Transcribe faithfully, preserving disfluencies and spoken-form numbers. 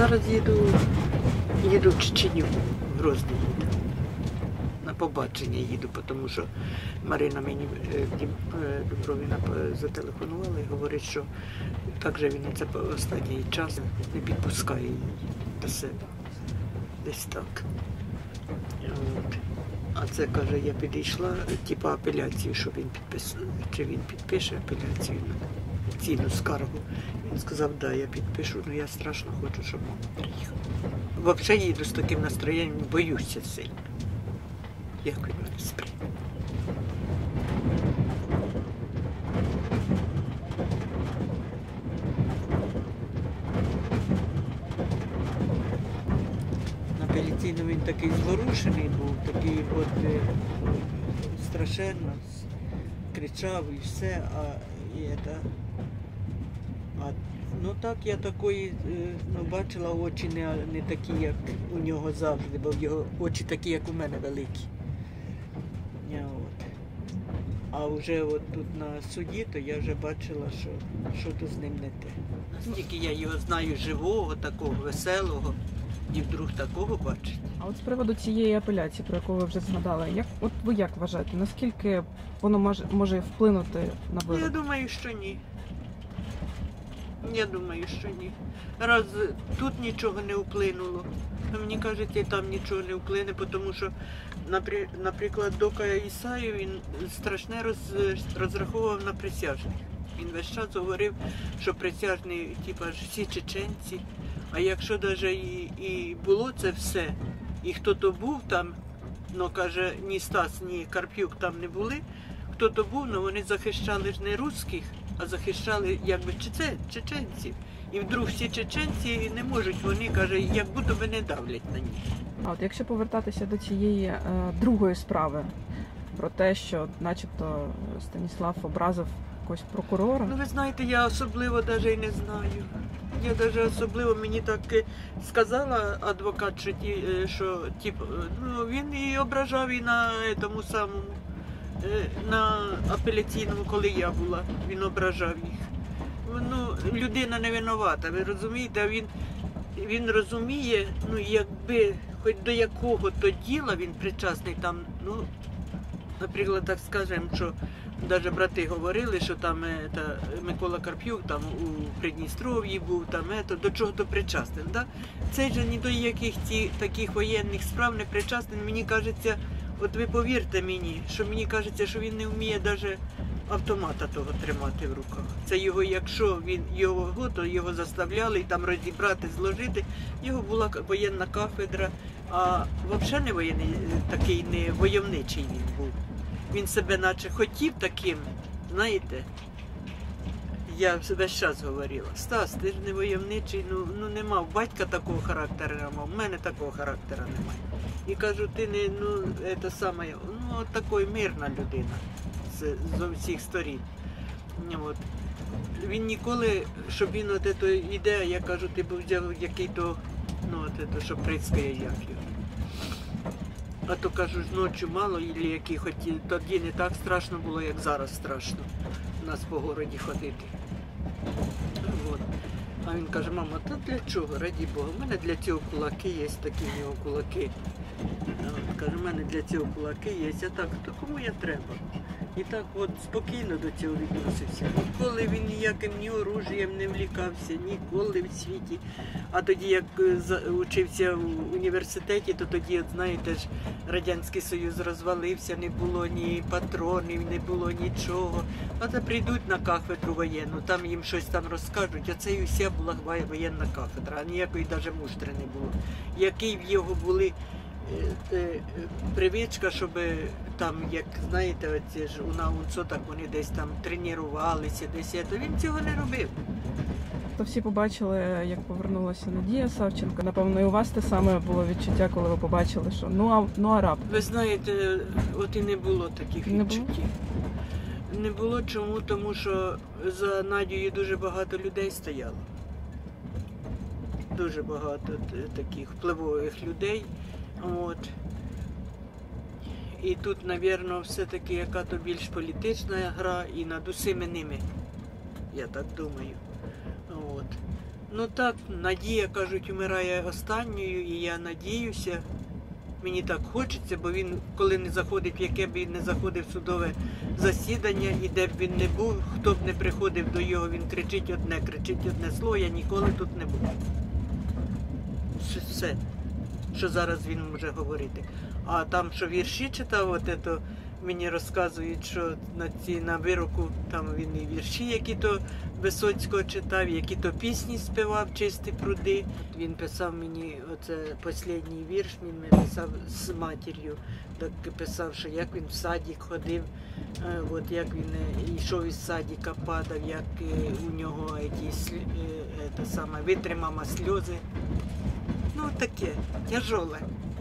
зараз їду, їду в Чеченю, в Грозний їду. На побачення їду, тому що Марина мені Дубровіна зателефонувала і говорить, що так же він це останній час не підпускає її до себе. Десь так. От. А це, каже, я підійшла, типу апеляцію, що він підписав, чи він підпише апеляцію на цінну скаргу. Він сказав, так, да, я підпишу, але я страшно хочу, щоб мама приїхала. Взагалі їду з таким настроєнням, боюся сильно. Як він мене сприйме. На апеляційному він такий зворушений був, такий от е, страшенно кричав і все, а і це. А, ну так, я такої, ну, бачила очі не, не такі, як у нього завжди, бо в його очі такі, як у мене, великі. От. А вже от тут на суді, то я вже бачила, що, що тут з ним не те. Настільки я його знаю живого, такого веселого, і вдруг такого бачить. А от з приводу цієї апеляції, про яку ви вже згадали, як, от ви як вважаєте, наскільки воно може, може вплинути на вирок? Я думаю, що ні. Я думаю, що ні. Раз тут нічого не вплинуло, то мені кажуть, і там нічого не вплине, тому що, наприклад, Дока Ісаю, він страшне роз, розраховував на присяжних. Він весь час говорив, що присяжні, типу, всі чеченці, а якщо навіть і, і було це все, і хто-то був там, ну, каже, ні Стас, ні Карп'юк там не були, хто-то був, але вони захищали ж не русських, а захищали, якби, чеченців. І вдруг всі чеченці не можуть, вони, каже, як будто би не давлять на них. А от якщо повертатися до цієї е, другої справи, про те, що начебто Станіслав образив якогось прокурора. Ну, ви знаєте, я особливо навіть і не знаю. Я навіть особливо, мені так сказала адвокат, що, ті, що тип, ну, він і ображав і на тому самому, на апеляційному, коли я була, він ображав їх. Ну, людина не винувата, ви розумієте, він, він розуміє, ну, якби, хоч до якого то діла він причасний там, ну, наприклад, так скажемо, що навіть брати говорили, що там та, Микола Карп'юк там у Придністров'ї був, там ето, до чого то причасний, да? Цей же ні до яких ті, таких воєнних справ не причасний, мені кажеться, от ви повірте мені, що мені кажеться, що він не вміє навіть автомата того тримати в руках. Це його, якщо він його, то його заставляли і там розібрати, зложити. Його була воєнна кафедра, а взагалі не воєнний, такий не войовничий він був. Він себе наче хотів таким, знаєте, я весь час говорила, Стас, ти ж не войовничий, ну, ну не мав, батька такого характеру не мав, в мене такого характеру немає. І кажу, ти не, ну, це саме, ну, от такої мирна людина. З усіх сторін. От. Він ніколи, щоб він от це іде, я кажу, ти б взяв який-то, ну от це, що прицькає, як його. А то кажу, ночі мало, і які, хоч тоді не так страшно було, як зараз страшно у нас по городі ходити. От. А він каже, мама, то для чого, раді Бога, в мене для цього кулаки є, такі в нього кулаки. От, каже, в мене для цього кулаки є, а так, то кому я треба? І так от спокійно до цього відносився. Ніколи він ніяким ні оружієм не влікався, ніколи в світі. А тоді, як учився в університеті, то тоді, от, знаєте ж, Радянський Союз розвалився, не було ні патронів, не було нічого. А то прийдуть на кафедру воєнну, там їм щось там розкажуть, а це і вся була воєнна кафедра, а ніякої навіть муштри не було. Які в його були привичка, щоб там, як знаєте, оці ж у наунцо, так вони десь там тренувалися, десь, то він цього не робив. То всі побачили, як повернулася Надія Савченко. Напевно, і у вас те саме було відчуття, коли ви побачили, що ну а, ну, а раптом? Ви знаєте, от і не було таких не відчуттів. Було? Не було чому, тому що за Надією дуже багато людей стояло. Дуже багато таких впливових людей. От. І тут, мабуть, все-таки яка-то більш політична гра і над усіми ними, я так думаю. От. Ну так, надія, кажуть, умирає останньою, і я надіюся. Мені так хочеться, бо він, коли не заходить, в яке б він не заходив в судове засідання, і де б він не був, хто б не приходив до його, він кричить одне, кричить одне слово, я ніколи тут не буду. Все, що зараз він може говорити. А там, що вірші читав, от це, мені розказують, що на ці на вироку там він і вірші, які то Висоцького читав, які то пісні співав, чисті пруди. Він писав мені оце останній вірш, він мені писав з матір'ю, так писав, що як він в садик ходив, е, от як він е, йшов із садика, падав, як е, у нього ті, слі- е, е, те саме, витримав сльози. Ну таке, тяжоле.